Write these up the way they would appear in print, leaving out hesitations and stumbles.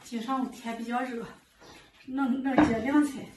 今上午天比较热，能接凉菜。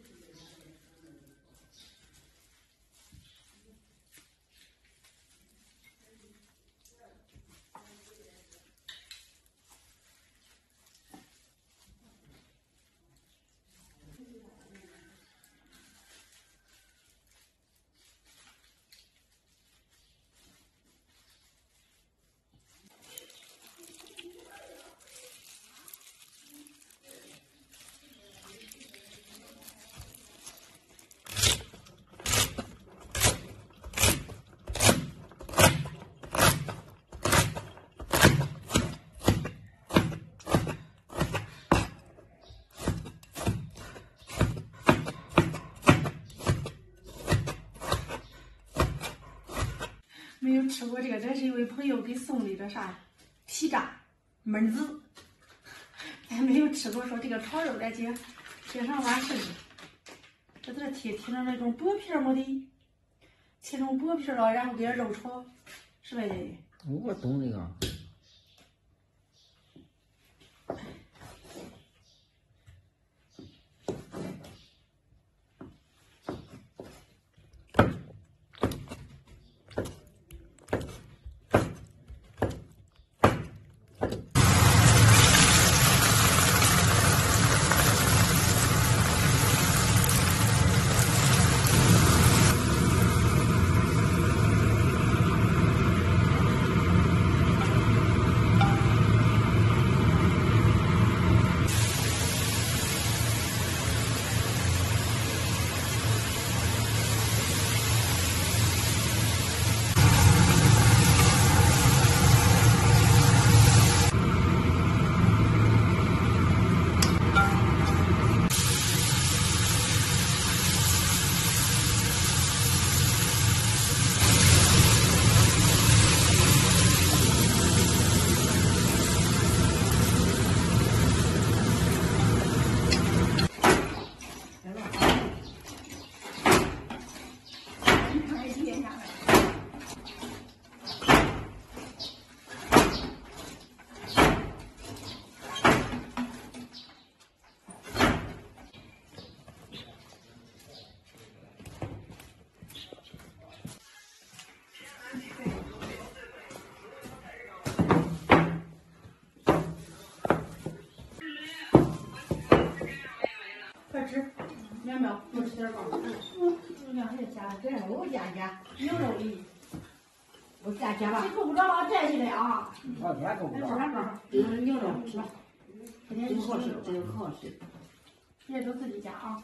没有吃过这个，这是一位朋友给送的这啥皮炸焖子，咱没有吃过。说这个炒肉来接上碗剩的，这都是贴的那种薄皮没的，切成薄皮了，然后给肉炒，是吧，爷爷？ 我懂那个。 苗苗，多吃点吧。两还加这样，我加牛肉里，我加吧。你够不着了，摘起来啊。 老天够不着。 牛肉是吧？ 真合适，真合适。 别都自己加啊。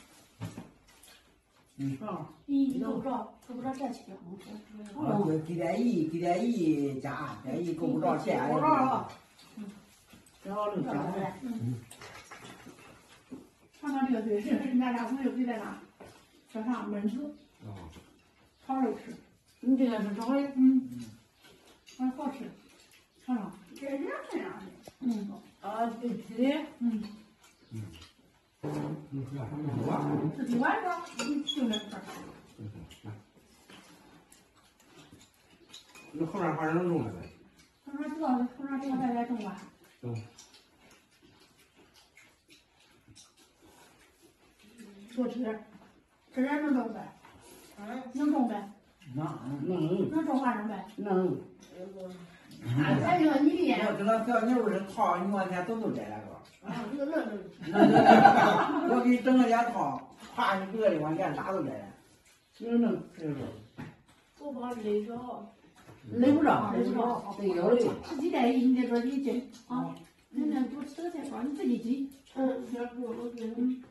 你够不着摘起来。 给点盐加，点盐够不着咸。 够不着。 然后就加来。 尝尝这个对，这是俺俩朋友给咱俩这啥焖子，炒肉吃。 你这个是炒的？ 还好吃，尝尝。 这是这样的。 对吃的。 自己玩吧，就那块儿。 那后面还能种了呗？ 后面这个再来种吧。多吃点，这点能种呗？能种呗？能种啥种呗？ 能。 哎呦，你的。 我知道小牛是套，你往前走摘那个。我给你整了两套，歘你个的往前拉都摘了。能这个。 我怕勒着。 勒不着，得有的。 自己带你得多几斤啊！你那多吃点菜包，你自己挤。 小猪，我觉得。